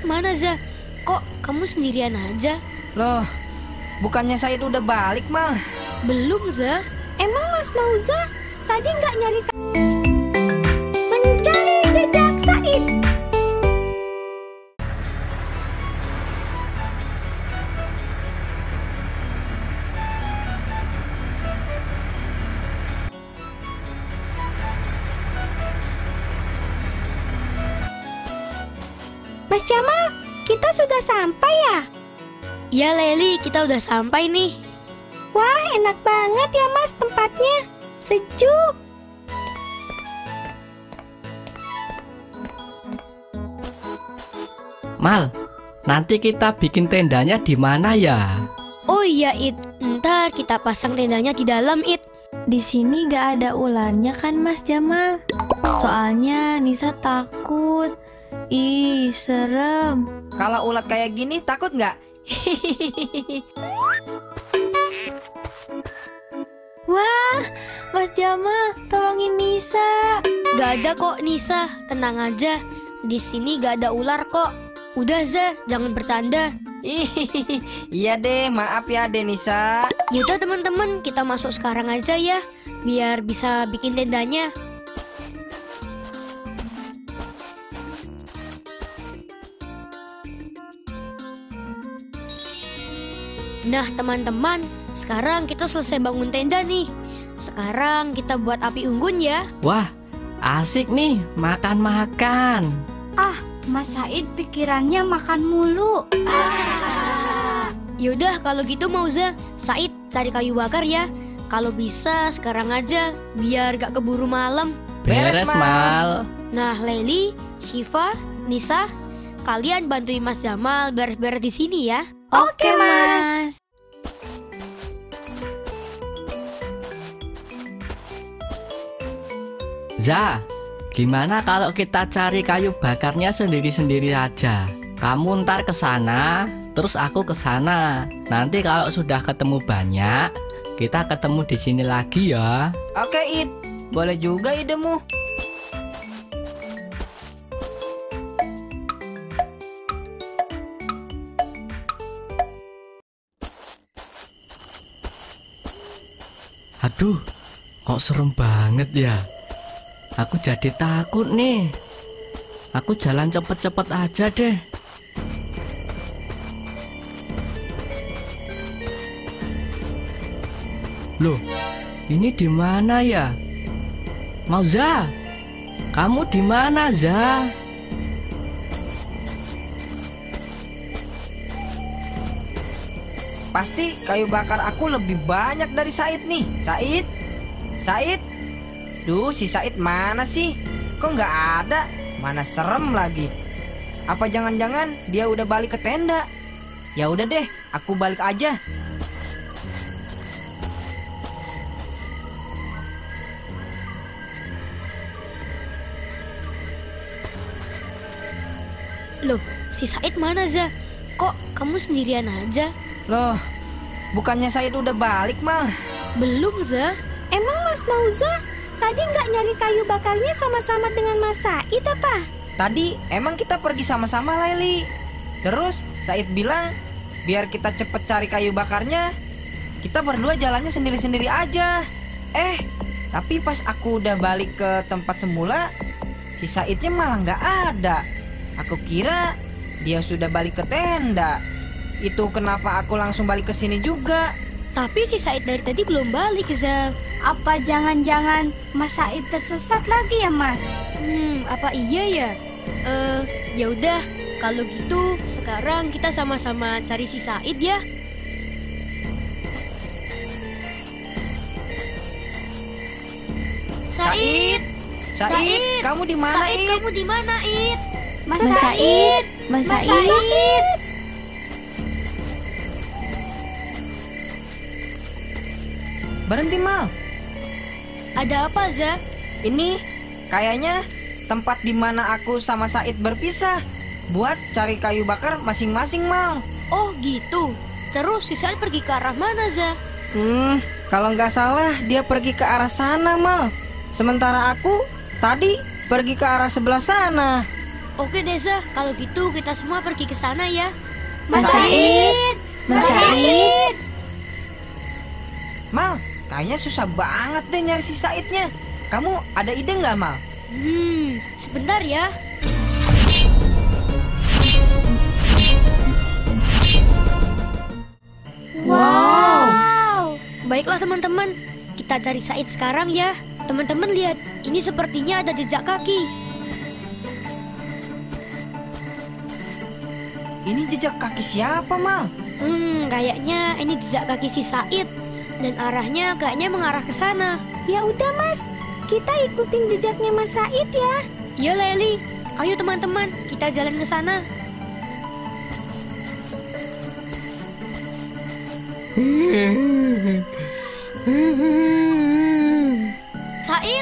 mana, Za? Kok kamu sendirian aja? Loh, bukannya Said udah balik, Mal? Belum, Za. Emang Mas Mauza tadi nggak nyari mencari jejak Said? Mas Jamal, kita sudah sampai ya? Ya, Leli, kita udah sampai nih. Wah, enak banget ya Mas tempatnya. Sejuk. Mal, nanti kita bikin tendanya di mana ya? Oh iya, It. Ntar kita pasang tendanya di dalam, It. Di sini gak ada ularnya kan Mas Jamal? Soalnya Nisa takut. Ih, serem. Kalau ulat kayak gini takut nggak? Wah, Mas Jamal, tolongin Nisa. Gak ada kok, Nisa. Tenang aja. Di sini gak ada ular kok. Udah, Za, jangan bercanda. Iya deh, maaf ya Denisa. Yaudah teman-teman, kita masuk sekarang aja ya, biar bisa bikin tendanya. Nah teman-teman, sekarang kita selesai bangun tenda nih. Sekarang kita buat api unggun ya. Wah, asik nih, makan-makan. Mas Said pikirannya makan mulu. Yaudah kalau gitu Mauza, Said cari kayu bakar ya. Kalau bisa sekarang aja, biar gak keburu malam. Beres, Mal. Nah Leli, Syifa, Nisa, kalian bantuin Mas Jamal beres-beres di sini ya. Oke, Mas. Za, gimana kalau kita cari kayu bakarnya sendiri-sendiri aja? Kamu ntar ke sana, terus aku ke sana. Nanti kalau sudah ketemu banyak, kita ketemu di sini lagi ya. Oke, It. Boleh juga idemu. Aduh, kok serem banget ya. Aku jadi takut nih. Aku jalan cepet-cepet aja deh. Loh, ini di mana ya? Mauza, kamu di mana, Za? Pasti kayu bakar aku lebih banyak dari Said nih. Said? Said? Duh, si Said mana sih? Kok nggak ada? Mana serem lagi. Apa jangan-jangan dia udah balik ke tenda? Ya udah deh, aku balik aja. Loh, si Said mana Za? Kok kamu sendirian aja? Loh, bukannya Said udah balik, Mal? Belum Za. Emang Mas Mauza tadi nggak nyari kayu bakarnya sama-sama dengan Mas Said apa? Tadi emang kita pergi sama-sama, Leli. Terus Said bilang biar kita cepet cari kayu bakarnya, kita berdua jalannya sendiri-sendiri aja. Tapi pas aku udah balik ke tempat semula, si Saidnya malah nggak ada. Aku kira dia sudah balik ke tenda. Itu kenapa aku langsung balik ke sini juga. Tapi si Said dari tadi belum balik Za. Apa jangan-jangan Mas Said tersesat lagi ya Mas? Apa iya ya? Ya udah, kalau gitu sekarang kita sama-sama cari si Said ya. Said, Said, kamu di mana, Said, Id? kamu di mana, Id? Mas Said, Mas Mas Said. Said. Berhenti, Mal. Ada apa, Za? Ini kayaknya tempat di mana aku sama Said berpisah buat cari kayu bakar masing-masing, Mal. Oh gitu. Terus si Said pergi ke arah mana, Za? Kalau nggak salah dia pergi ke arah sana, Mal. Sementara aku tadi pergi ke arah sebelah sana. Oke Desa, kalau gitu kita semua pergi ke sana ya. Mas Said, Mas Said. Mal, kayaknya susah banget deh nyari si Saidnya. Kamu ada ide nggak, Mal? Sebentar ya. Wow. Baiklah teman-teman, kita cari Said sekarang ya. Teman-teman lihat, ini sepertinya ada jejak kaki. Ini jejak kaki siapa, Mal? Kayaknya ini jejak kaki si Said. Dan arahnya kayaknya mengarah ke sana. Ya udah Mas, kita ikutin jejaknya Mas Said ya. Ya Leli, ayo teman-teman, kita jalan ke sana. Said,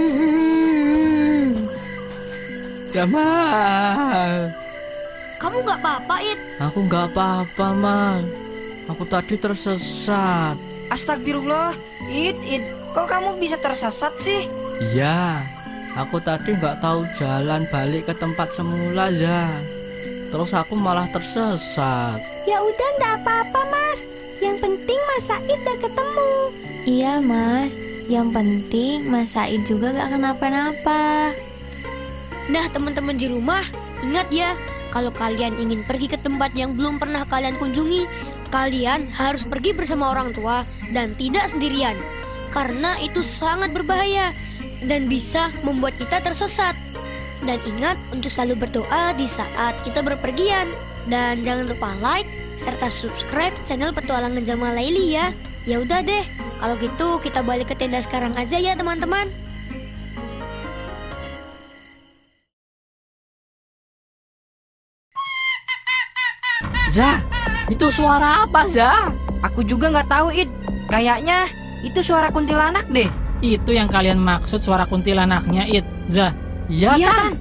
Jamal, kamu nggak apa-apa, Id? aku nggak apa-apa, Mal. Aku tadi tersesat. Astagfirullah, Id, kok kamu bisa tersesat sih? Iya, aku tadi nggak tahu jalan balik ke tempat semula, ya. Terus aku malah tersesat. Ya udah nggak apa-apa Mas. Yang penting Mas Said udah ketemu. Iya Mas, yang penting Mas Said juga gak kenapa-napa. Nah, teman-teman di rumah, ingat ya, kalau kalian ingin pergi ke tempat yang belum pernah kalian kunjungi, kalian harus pergi bersama orang tua dan tidak sendirian. Karena itu sangat berbahaya dan bisa membuat kita tersesat. Dan ingat untuk selalu berdoa di saat kita berpergian. Dan jangan lupa like serta subscribe channel Petualangan Jamal Laili ya. Ya udah deh, kalau gitu kita balik ke tenda sekarang aja ya teman-teman. Za, itu suara apa, Za? Aku juga nggak tahu, Id. Kayaknya itu suara kuntilanak deh. Itu yang kalian maksud suara kuntilanaknya, It, Za? Iya, Iya, Tan. Tan.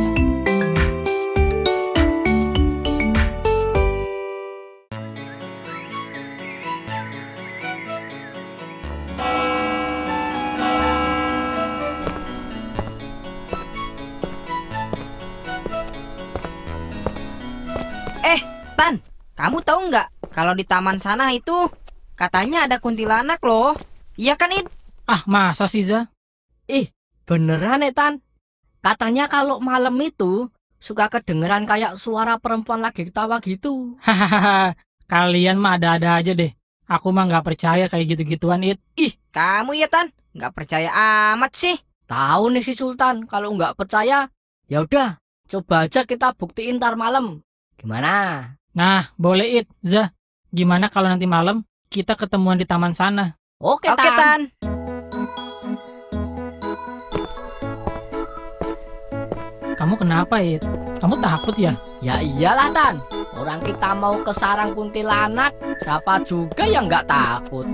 Tan, kamu tahu nggak kalau di taman sana itu katanya ada kuntilanak loh. Iya kan, Id? Ah, masa sih, Za? Ih, beneran ya, Tan? Katanya kalau malam itu suka kedengeran kayak suara perempuan lagi ketawa gitu. Hahaha, kalian mah ada-ada aja deh. Aku mah nggak percaya kayak gitu-gituan, It. Ih, kamu ya, Tan? Nggak percaya amat sih. Tahu nih si Sultan, kalau nggak percaya, ya udah, coba aja kita buktiin ntar malam. Gimana? Nah, boleh, It, Za. Gimana kalau nanti malam kita ketemuan di taman sana? Oke, Oke, Tan. Tan. Kamu kenapa, It? Kamu takut ya? Ya iyalah, Tan. Orang kita mau ke sarang kuntilanak, siapa juga yang nggak takut.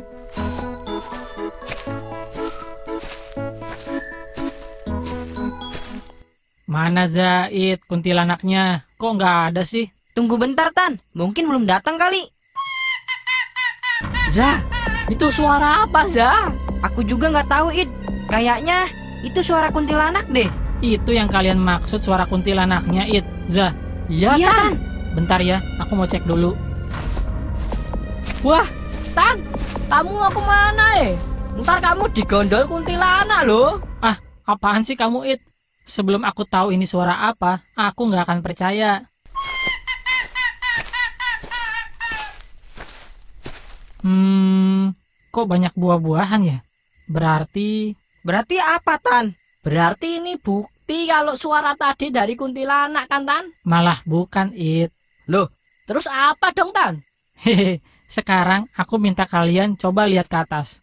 Mana, Za, It, kuntilanaknya? Kok nggak ada sih? Tunggu bentar, Tan. Mungkin belum datang kali. Za, itu suara apa, Za? Aku juga nggak tahu, Id. Kayaknya itu suara kuntilanak deh. Itu yang kalian maksud suara kuntilanaknya, It, Za? Iya, Iya, Tan. Tan. Bentar ya, aku mau cek dulu. Wah, Tan, kamu mau kemana Ntar kamu digondol kuntilanak loh. Apaan sih kamu, It? Sebelum aku tahu ini suara apa, aku nggak akan percaya. Kok banyak buah-buahan ya? Berarti Berarti apa, Tan? Berarti ini bukti kalau suara tadi dari kuntilanak kan, Tan? malah bukan, It. Terus apa dong, Tan? Hehe, sekarang aku minta kalian coba lihat ke atas.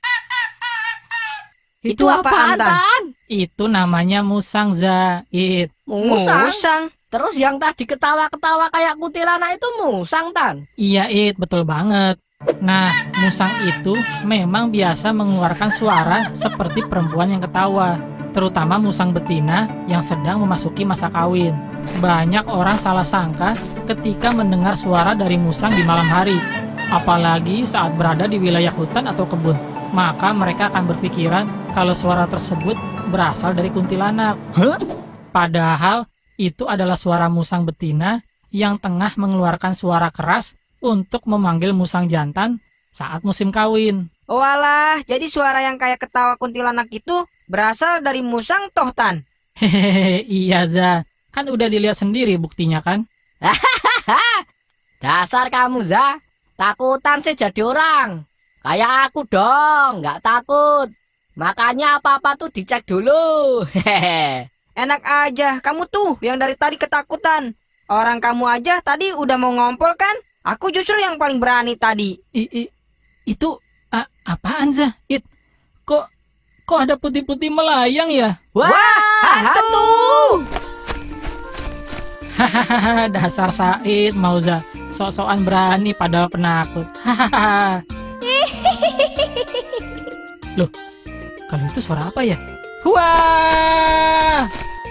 Itu apaan, Tan? Itu namanya musang, Za, It. Musang. Terus yang tadi ketawa-ketawa kayak kuntilanak itu musang, Tan? Iya, It, betul banget. Nah, musang itu memang biasa mengeluarkan suara seperti perempuan yang ketawa, terutama musang betina yang sedang memasuki masa kawin. Banyak orang salah sangka ketika mendengar suara dari musang di malam hari, apalagi saat berada di wilayah hutan atau kebun. Maka mereka akan berpikiran kalau suara tersebut berasal dari kuntilanak. Padahal Itu adalah suara musang betina yang tengah mengeluarkan suara keras untuk memanggil musang jantan saat musim kawin. Walah, jadi suara yang kayak ketawa kuntilanak itu berasal dari musang toh, Tan? Hehehe, iya Za. Kan udah dilihat sendiri buktinya kan? Dasar kamu, Za. Takutan sih jadi orang. Kayak aku dong, nggak takut. Makanya apa-apa tuh dicek dulu. Hehehe. Enak aja, kamu tuh yang dari tadi ketakutan. Orang kamu aja tadi udah mau ngompol kan? Aku justru yang paling berani tadi. Itu apaan Za? Kok ada putih-putih melayang ya? Wah, hantu! Hahaha, dasar Said mau Za. Sok-sokan berani padahal penakut. Hahaha. Loh, kalau itu suara apa ya? Wah!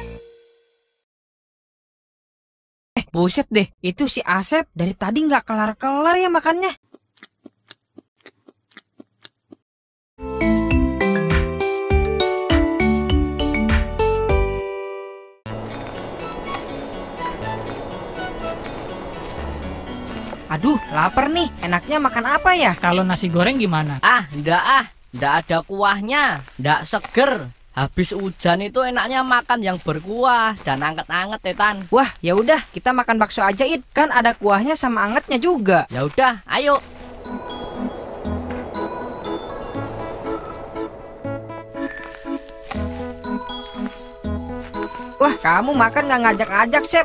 Buset deh, itu si Asep dari tadi nggak kelar-kelar ya makannya. Aduh, lapar nih. Enaknya makan apa ya? Kalau nasi goreng gimana? Ndak ada kuahnya, ndak seger. Habis hujan itu enaknya makan yang berkuah dan anget-anget, Tan. Wah, ya udah, kita makan bakso aja, It. Kan ada kuahnya sama angetnya juga. Ya udah, ayo. Wah, kamu makan nggak ngajak-ngajak, Sep.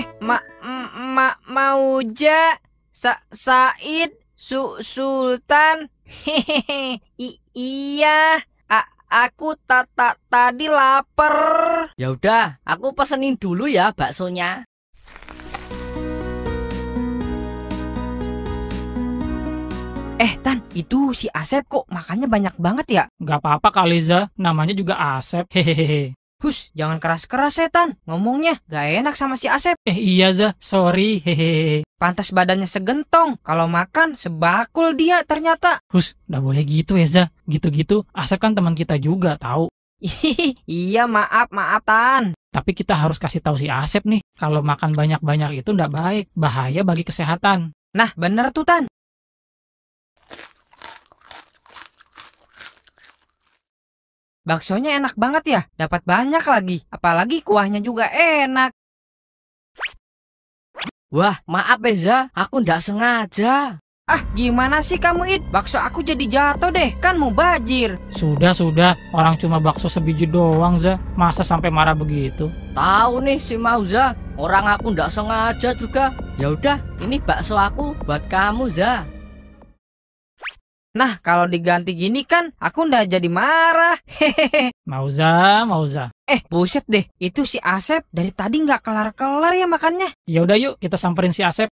Mau Said, Sultan. Hehehe. Iya. Aku tadi lapar. Ya udah, aku pesenin dulu ya baksonya. Tan, itu si Asep kok makannya banyak banget ya? Gak apa-apa kali Za, namanya juga Asep. Hehehe. Hus, jangan keras-keras Tan. Ngomongnya gak enak sama si Asep. Iya Za, sorry. Hehehe. Pantas badannya segentong. Kalau makan sebakul dia ternyata. Hus, gak boleh gitu ya Za. Gitu-gitu, Asep kan teman kita juga tahu. Iya, maaf Tan. Tapi kita harus kasih tahu si Asep nih, kalau makan banyak-banyak itu ndak baik, bahaya bagi kesehatan. Nah, bener tuh Tan. Baksonya enak banget ya, dapat banyak lagi. Apalagi kuahnya juga enak. Wah, maaf Eza, aku ndak sengaja. Ah, gimana sih kamu, It? Bakso aku jadi jatuh deh, kan mubazir. Sudah, orang cuma bakso sebiji doang Za, masa sampai marah begitu? Tahu nih si Mauza, orang aku ndak sengaja juga. Ya udah, ini bakso aku buat kamu, Za. Nah, kalau diganti gini kan aku ndak jadi marah. Hehehe. Mauza. Buset deh, itu si Asep dari tadi nggak kelar-kelar ya makannya. Ya udah yuk, kita samperin si Asep.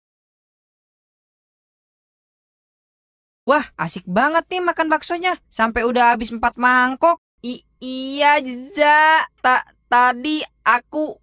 Wah, asik banget nih makan baksonya. Sampai udah habis 4 mangkok. Iya, Za. Tadi aku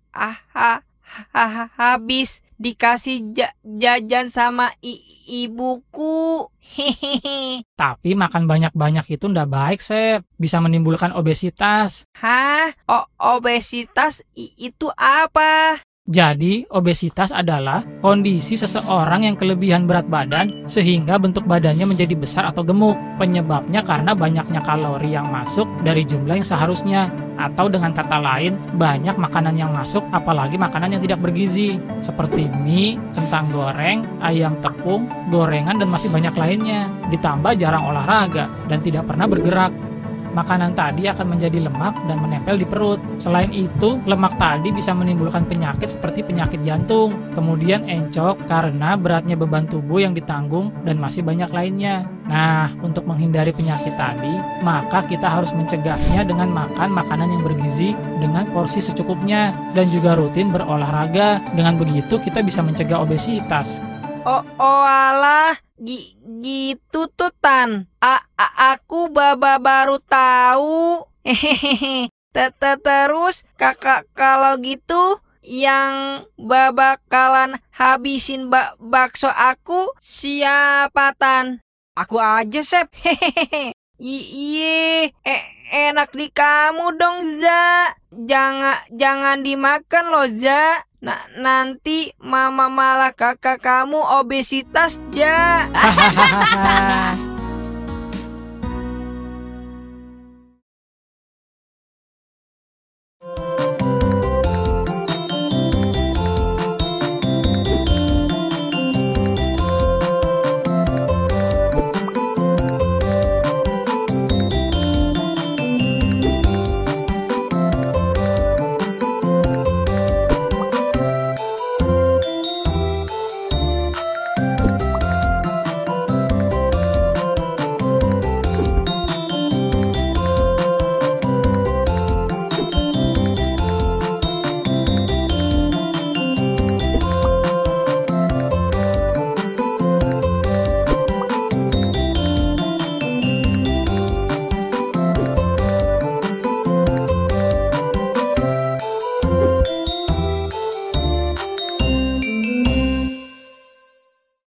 habis dikasih jajan sama ibuku. Hehehe. Tapi makan banyak-banyak itu ndak baik, Sep. Bisa menimbulkan obesitas. Hah? Obesitas itu apa? Jadi, obesitas adalah kondisi seseorang yang kelebihan berat badan sehingga bentuk badannya menjadi besar atau gemuk. Penyebabnya karena banyaknya kalori yang masuk dari jumlah yang seharusnya. Atau dengan kata lain, banyak makanan yang masuk apalagi makanan yang tidak bergizi. Seperti mie, kentang goreng, ayam tepung, gorengan, dan masih banyak lainnya. Ditambah jarang olahraga dan tidak pernah bergerak. Makanan tadi akan menjadi lemak dan menempel di perut. Selain itu, lemak tadi bisa menimbulkan penyakit seperti penyakit jantung, kemudian encok karena beratnya beban tubuh yang ditanggung, dan masih banyak lainnya. Nah, untuk menghindari penyakit tadi, maka kita harus mencegahnya dengan makan makanan yang bergizi dengan porsi secukupnya, dan juga rutin berolahraga. Dengan begitu, kita bisa mencegah obesitas. Alah, gitu tuh Tan. Aku baru tahu. Hehehe. Terus kakak kalau gitu yang bakalan habisin bakso aku siapa Tan? Aku aja, Sep. Hehehe. Iya, enak di kamu dong, Za. Jangan dimakan loh, Za. Nanti mama malah kakak kamu obesitas, Ja. Hahaha.